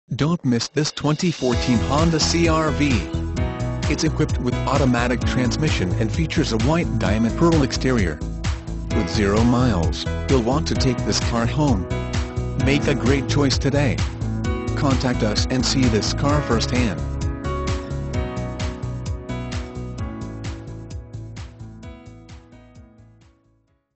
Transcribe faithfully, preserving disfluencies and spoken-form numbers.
Don't miss this twenty fourteen Honda C R V. It's equipped with automatic transmission and features a white diamond pearl exterior. With zero miles, you'll want to take this car home. Make a great choice today. Contact us and see this car firsthand.